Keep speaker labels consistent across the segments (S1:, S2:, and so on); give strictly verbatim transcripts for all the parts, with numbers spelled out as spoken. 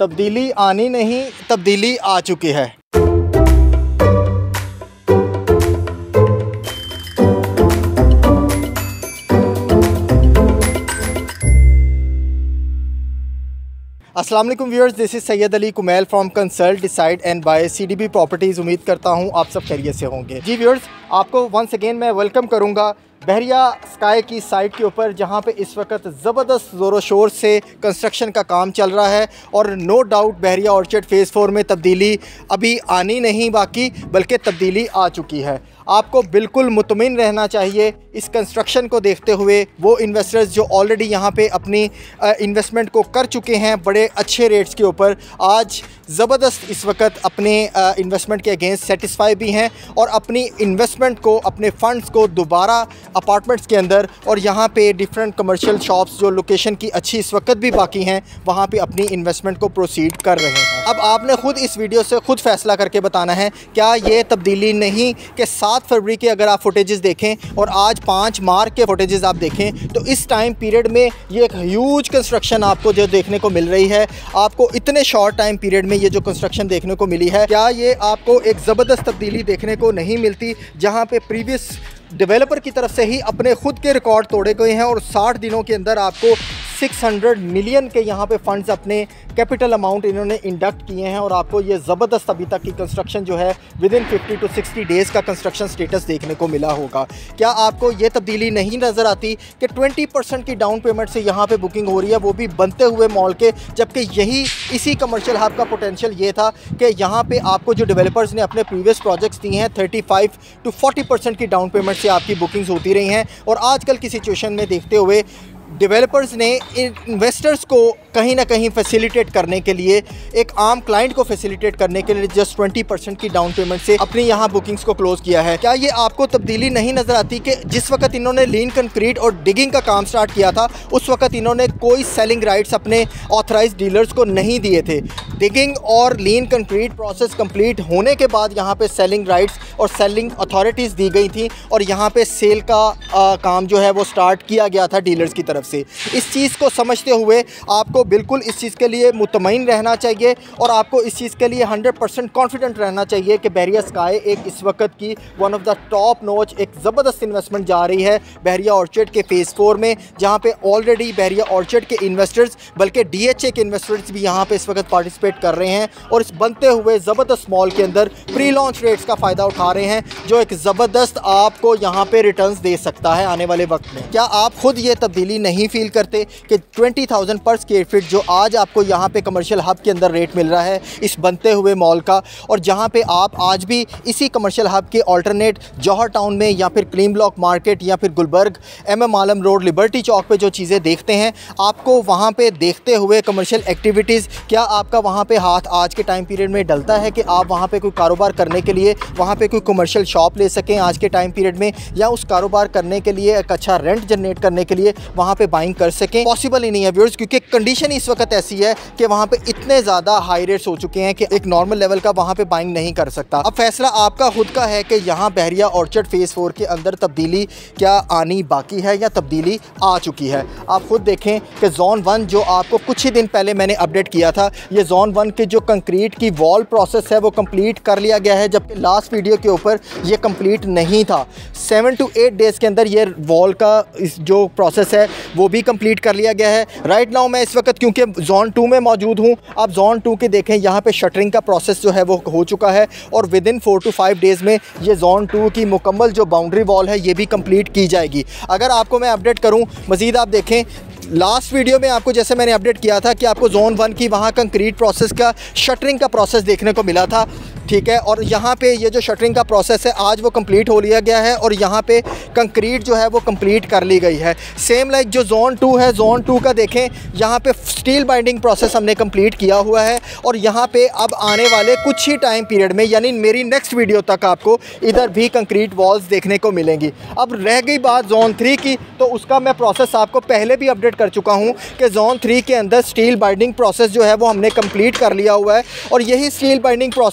S1: तब्दीली आनी नहीं, तब्दीली आ चुकी है। अस्सलाम वालेकुम viewers, this is Syed Ali Kumail from consult decide and by CDB properties. उम्मीद करता हूँ आप सब खैरियत से होंगे। जी व्यूअर्स, आपको वंस अगेन मैं वेलकम करूँगा बहरिया स्काई की साइट के ऊपर, जहाँ पे इस वक्त ज़बरदस्त ज़ोर शोर से कंस्ट्रक्शन का काम चल रहा है। और no doubt Bahria Orchard phase four में तब्दीली अभी आनी नहीं बाकी, बल्कि तब्दीली आ चुकी है। आपको बिल्कुल मुतमिन रहना चाहिए इस कंस्ट्रक्शन को देखते हुए। वो इन्वेस्टर्स जो ऑलरेडी यहाँ पे अपनी इन्वेस्टमेंट को कर चुके हैं बड़े अच्छे रेट्स के ऊपर, आज ज़बरदस्त इस वक्त अपने इन्वेस्टमेंट के अगेंस्ट सेटिस्फाई भी हैं और अपनी इन्वेस्टमेंट को, अपने फ़ंड्स को दोबारा अपार्टमेंट्स के अंदर और यहाँ पे डिफरेंट कमर्शियल शॉप्स जो लोकेशन की अच्छी इस वक्त भी बाकी हैं, वहाँ पे अपनी इन्वेस्टमेंट को प्रोसीड कर रहे हैं। अब आपने ख़ुद इस वीडियो से ख़ुद फैसला करके बताना है, क्या ये तब्दीली नहीं कि सात फरवरी के अगर आप फुटेजेस देखें और आज पाँच मार्च के फुटेजेस आप देखें, तो इस टाइम पीरियड में ये एक ह्यूज कंस्ट्रक्शन आपको जो देखने को मिल रही है। आपको इतने शॉर्ट टाइम पीरियड में ये जो कंस्ट्रक्शन देखने को मिली है, क्या ये आपको एक ज़बरदस्त तब्दीली देखने को नहीं मिलती, जहाँ पे प्रीवियस डेवलपर की तरफ से ही अपने खुद के रिकॉर्ड तोड़े गए हैं और साठ दिनों के अंदर आपको छह सौ मिलियन के यहाँ पे फंड्स अपने कैपिटल अमाउंट इन्होंने इंडक्ट किए हैं और आपको ये ज़बरदस्त अभी तक की कंस्ट्रक्शन जो है within fifty to sixty days का कंस्ट्रक्शन स्टेटस देखने को मिला होगा। क्या आपको ये तब्दीली नहीं नज़र आती कि ट्वेंटी परसेंट की डाउन पेमेंट से यहाँ पे बुकिंग हो रही है, वो भी बनते हुए मॉल के, जबकि यही इसी कमर्शियल हब का पोटेंशियल ये था कि यहाँ पे आपको जो डेवलपर्स ने अपने प्रीवियस प्रोजेक्ट्स दिए हैं thirty five to forty percent की डाउन पेमेंट से आपकी बुकिंग्स होती रही हैं। और आजकल की सिचुएशन में देखते हुए डेवलपर्स ने इन्वेस्टर्स को कहीं ना कहीं फैसिलिटेट करने के लिए, एक आम क्लाइंट को फैसिलिटेट करने के लिए जस्ट ट्वेंटी परसेंट की डाउन पेमेंट से अपनी यहाँ बुकिंग्स को क्लोज़ किया है। क्या ये आपको तब्दीली नहीं नज़र आती कि जिस वक्त इन्होंने लीन कंक्रीट और डिगिंग का काम स्टार्ट किया था, उस वक्त इन्होंने कोई सेलिंग राइट्स अपने ऑथराइज्ड डीलर्स को नहीं दिए थे। डिगिंग और लीन कंक्रीट प्रोसेस कंप्लीट होने के बाद यहाँ पे सेलिंग राइट्स और सेलिंग अथॉरिटीज़ दी गई थी और यहाँ पे सेल का आ, काम जो है वो स्टार्ट किया गया था डीलर्स की तरफ से। इस चीज़ को समझते हुए आपको बिल्कुल इस चीज़ के लिए मुतमईन रहना चाहिए और आपको इस चीज़ के लिए हंड्रेड परसेंट कॉन्फिडेंट रहना चाहिए कि बहरिया स्काई एक इस वक्त की one of the top notch एक ज़बरदस्त इन्वेस्टमेंट जा रही है बहरिया ऑर्चर्ड के फ़ेज़ फोर में, जहाँ पे ऑलरेडी बहरिया ऑर्चर्ड के इन्वेस्टर्स, बल्कि डी एच ए के इन्वेस्टर्स भी यहाँ पे इस वक्त पार्टिसिपेट कर रहे हैं और इस बनते हुए ज़बरदस्त मॉल के अंदर प्री लॉन्च रेट्स का फ़ायदा उठा रहे हैं, जो एक ज़बरदस्त आपको यहाँ पे रिटर्न्स दे सकता है आने वाले वक्त में। क्या आप खुद ये तब्दीली नहीं फील करते कि twenty thousand per square feet जो आज आपको यहाँ पे कमर्शियल हब के अंदर रेट मिल रहा है इस बनते हुए मॉल का, और जहाँ पे आप आज भी इसी कमर्शियल हब के ऑल्टरनेट जौहर टाउन में या फिर क्लीन ब्लॉक मार्केट या फिर Gulberg M M Alam Road Liberty Chowk पे जो चीज़ें देखते हैं, आपको वहाँ पे देखते हुए कमर्शियल एक्टिविटीज़, क्या आपका वहाँ पे हाथ आज के टाइम पीरियड में डलता है कि आप वहाँ पे कोई कारोबार करने के लिए वहाँ पे कोई कमर्शियल शॉप ले सकें आज के टाइम पीरियड में, या उस कारोबार करने के लिए एक अच्छा रेंट जनरेट करने के लिए वहाँ पे बाइंग कर सकें? पॉसिबल ही नहीं है व्यूअर्स, क्योंकि कंडीशन इस वक्त ऐसी है कि वहाँ पे इतने ज़्यादा हाई रेट्स हो चुके हैं कि एक नॉर्मल लेवल का वहाँ पे बाइंग नहीं कर सकता। अब फैसला आपका खुद का है कि यहाँ बहरिया ऑर्चर्ड फ़ेज़ फोर के अंदर तब्दीली क्या आनी बाकी है या तब्दीली आ चुकी है। आप खुद देखें कि जोन वन जो आपको कुछ ही दिन पहले मैंने अपडेट किया था, ये जोन वन के जो कंक्रीट की वॉल प्रोसेस है वो कंप्लीट कर लिया गया है, जबकि लास्ट वीडियो के ऊपर ये कंप्लीट नहीं था। सेवन टू एट डेज़ के अंदर ये वॉल का इस जो प्रोसेस है वो भी कंप्लीट कर लिया गया है। राइट नाउ मैं इस वक्त क्योंकि जोन टू में मौजूद हूँ, आप जोन टू के देखें यहाँ पे शटरिंग का प्रोसेस जो है वो हो चुका है और within four to five days में ये जोन टू की मुकम्मल जो बाउंड्री वॉल है ये भी कंप्लीट की जाएगी। अगर आपको मैं अपडेट करूँ मज़ीद, आप देखें लास्ट वीडियो में आपको जैसे मैंने अपडेट किया था कि आपको जोन वन की वहाँ कंक्रीट प्रोसेस का शटरिंग का प्रोसेस देखने को मिला था, ठीक है। और यहाँ पे ये जो शटरिंग का प्रोसेस है आज वो कंप्लीट हो लिया गया है और यहाँ पे कंक्रीट जो है वो कंप्लीट कर ली गई है। सेम लाइक जो जोन टू है, जोन टू का देखें यहाँ पे स्टील बाइंडिंग प्रोसेस हमने कंप्लीट किया हुआ है और यहाँ पे अब आने वाले कुछ ही टाइम पीरियड में, यानी मेरी नेक्स्ट वीडियो तक आपको इधर भी कंक्रीट वॉल्स देखने को मिलेंगी। अब रह गई बात जोन थ्री की, तो उसका मैं प्रोसेस आपको पहले भी अपडेट कर चुका हूँ कि जोन थ्री के अंदर स्टील बाइंडिंग प्रोसेस जो है वो हमने कंप्लीट कर लिया हुआ है और यही स्टील बाइंडिंग प्रोसेस आपको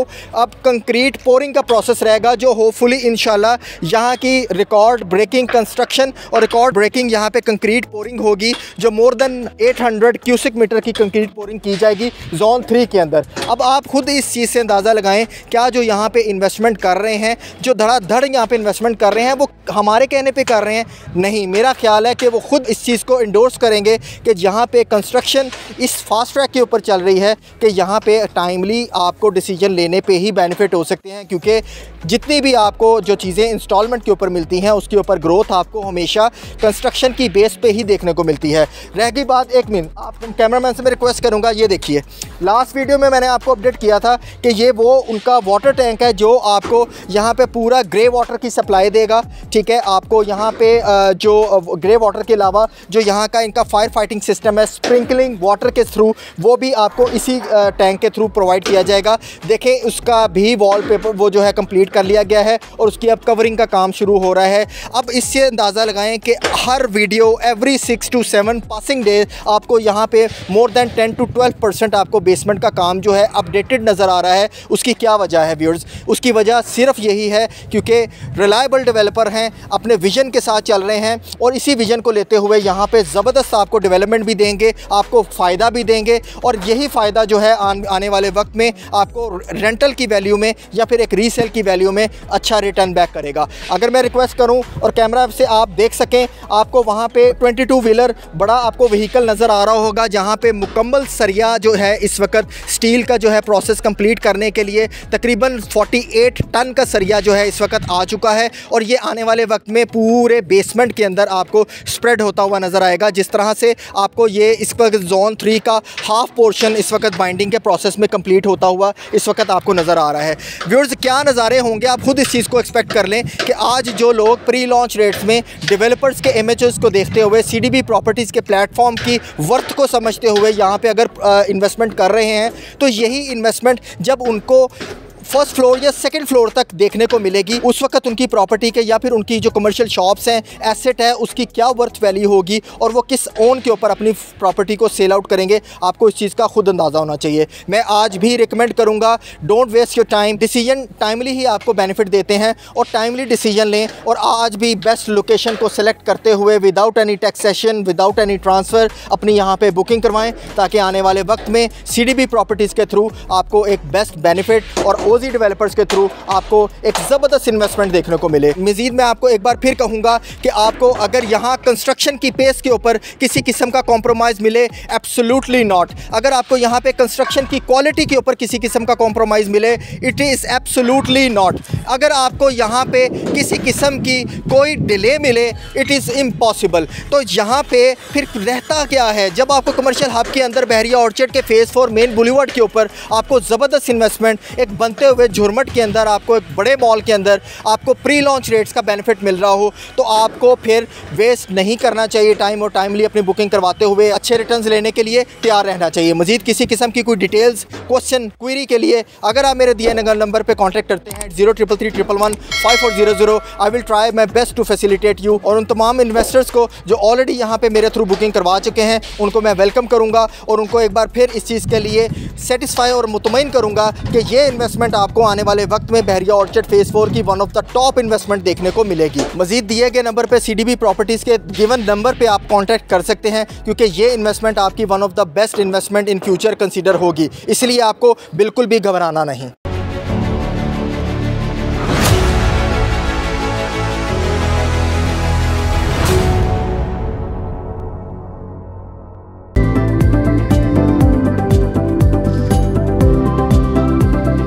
S1: आपको अब कंक्रीट पोरिंग का प्रोसेस रहेगा, जो होपफुली इंशाल्लाह यहाँ की रिकॉर्ड ब्रेकिंग कंस्ट्रक्शन और रिकॉर्ड ब्रेकिंग यहाँ पे कंक्रीट पोरिंग होगी, जो मोर देन आठ सौ क्यूसिक मीटर की कंक्रीट पोरिंग की जाएगी जोन थ्री के अंदर। अब आप खुद इस चीज़ से अंदाज़ा लगाएं, क्या जो यहाँ पे इन्वेस्टमेंट कर रहे हैं, जो धड़ाधड़ यहाँ पे इन्वेस्टमेंट कर रहे हैं, वो हमारे कहने पे कर रहे हैं? नहीं, मेरा ख्याल है कि वो खुद इस चीज़ को इंडोर्स करेंगे कि यहाँ पे कंस्ट्रक्शन इस फास्ट ट्रैक के ऊपर चल रही है कि यहाँ पे टाइमली आपको डिसीजन लेने पे ही बेनिफिट हो सकते हैं, क्योंकि जितनी भी आपको जो चीज़ें इंस्टॉलमेंट के ऊपर मिलती हैं उसके ऊपर ग्रोथ आपको हमेशा कंस्ट्रक्शन की बेस पे ही देखने को मिलती है। रह गई बात, एक मिनट आप कैमरामैन से मैं रिक्वेस्ट करूँगा, ये देखिए लास्ट वीडियो में मैंने आपको अपडेट किया था कि ये वो उनका वाटर टैंक है जो आपको यहाँ पे पूरा ग्रे वाटर की सप्लाई देगा। ठीक है, आपको यहाँ पे जो ग्रे वाटर के अलावा जो यहाँ का इनका फायर फाइटिंग सिस्टम है स्प्रिंकलिंग वाटर के थ्रू, वो भी आपको इसी टैंक के थ्रू प्रोवाइड किया जाएगा। देखें उसका भी वॉल पेपर वो जो है कंप्लीट कर लिया गया है और उसकी अब कवरिंग का काम शुरू हो रहा है। अब इससे अंदाज़ा लगाएं कि हर video every six to seven passing day आपको यहाँ पे more than ten to twelve percent आपको बेसमेंट का काम जो है अपडेटेड नज़र आ रहा है। उसकी क्या वजह है व्यूअर्स? उसकी वजह सिर्फ यही है क्योंकि रिलायबल डेवलपर हैं, अपने विजन के साथ चल रहे हैं और इसी विजन को लेते हुए यहाँ पे ज़बरदस्त आपको डेवलपमेंट भी देंगे, आपको फ़ायदा भी देंगे और यही फ़ायदा जो है आन, आने वाले वक्त में आपको रेंटल की वैल्यू में या फिर एक रीसेल की वैल्यू में अच्छा रिटर्न बैक करेगा। अगर मैं रिक्वेस्ट करूं और कैमरा से आप देख सकें, आपको वहां पे बाईस व्हीलर बड़ा आपको व्हीकल नज़र आ रहा होगा, जहां पे मुकम्मल सरिया जो है इस वक्त स्टील का जो है प्रोसेस कंप्लीट करने के लिए तकरीबन अड़तालीस टन का सरिया जो है इस वक्त आ चुका है और ये आने वाले वक्त में पूरे बेसमेंट के अंदर आपको स्प्रेड होता हुआ नज़र आएगा। जिस तरह से आपको ये इस वक्त जोन थ्री का हाफ पोर्शन इस वक्त बाइंडिंग के प्रोसेस में कंप्लीट होता हुआ इस वक्त आपको नज़र आ रहा है। व्यूअर्स, क्या नज़ारे होंगे, आप खुद इस चीज़ को एक्सपेक्ट कर लें कि आज जो लोग प्री लॉन्च रेट्स में डेवलपर्स के इमेजेस को देखते हुए सीडीबी प्रॉपर्टीज़ के प्लेटफॉर्म की वर्थ को समझते हुए यहाँ पे अगर इन्वेस्टमेंट कर रहे हैं, तो यही इन्वेस्टमेंट जब उनको फर्स्ट फ्लोर या सेकंड फ्लोर तक देखने को मिलेगी, उस वक्त उनकी प्रॉपर्टी के या फिर उनकी जो कमर्शियल शॉप्स हैं, एसेट है, उसकी क्या वर्थ वैल्यू होगी और वो किस ओन के ऊपर अपनी प्रॉपर्टी को सेल आउट करेंगे। आपको इस चीज़ का खुद अंदाज़ा होना चाहिए। मैं आज भी रिकमेंड करूँगा, don't waste your time, decision timely ही आपको बेनिफिट देते हैं और टाइमली डिसीजन लें और आज भी बेस्ट लोकेशन को सेलेक्ट करते हुए without any taxation, without any transfer अपनी यहाँ पर बुकिंग करवाएँ, ताकि आने वाले वक्त में सी डी बी प्रॉपर्टीज़ के थ्रू आपको एक बेस्ट बेनिफिट और ओजी डेवलपर्स के थ्रू आपको एक ज़बरदस्त इन्वेस्टमेंट देखने को मिले। मज़ीद मैं आपको एक बार फिर कहूँगा कि आपको अगर यहाँ कंस्ट्रक्शन की पेस के ऊपर किसी किस्म का कॉम्प्रोमाइज़ मिले, एब्सोल्युटली नॉट। अगर आपको यहाँ पे कंस्ट्रक्शन की क्वालिटी के ऊपर किसी किस्म का कॉम्प्रोमाइज़ मिले, इट इज़ एब्सोल्युटली नॉट। अगर आपको यहाँ पे किसी किस्म की कोई डिले मिले, इट इज़ इम्पॉसिबल। तो यहाँ पे फिर रहता क्या है? जब आपको कमर्शियल हब के अंदर बहरिया ऑर्चर्ड के फेज़ फोर मेन बुलीवर्ड के ऊपर आपको ज़बरदस्त इन्वेस्टमेंट एक बनते हुए झुरमट के अंदर आपको एक बड़े मॉल के अंदर आपको प्री लॉन्च रेट्स का बेनिफिट मिल रहा हो, तो आपको फिर वेस्ट नहीं करना चाहिए टाइम और टाइमली अपनी बुकिंग करवाते हुए अच्छे रिटर्न्स लेने के लिए तैयार रहना चाहिए। मजीद किसी किस्म की कोई डिटेल्स, क्वेश्चन, क्वेरी के लिए अगर आप मेरे दिए नगर नंबर पर कॉन्टैक्ट करते हैं zero triple three triple one five four zero zero, I will try my best to facilitate you. और उन तमाम इन्वेस्टर्स को जो ऑलरेडी यहाँ पे मेरे थ्रू बुकिंग करवा चुके हैं, उनको मैं वेलकम करूँगा और उनको एक बार फिर इस चीज़ के लिए सेटिस्फाई और मुतमईन करूँगा कि ये इन्वेस्टमेंट आपको आने वाले वक्त में बहरिया ऑर्चर्ड फेज़ फोर की one of the top investment देखने को मिलेगी। मजीद दिए गए नंबर पे सीडीबी प्रॉपर्टीज़ के गिवन नंबर पे आप कांटेक्ट कर सकते हैं, क्योंकि ये इन्वेस्टमेंट आपकी one of the best investment in future consider होगी, इसलिए आपको बिल्कुल भी घबराना नहीं।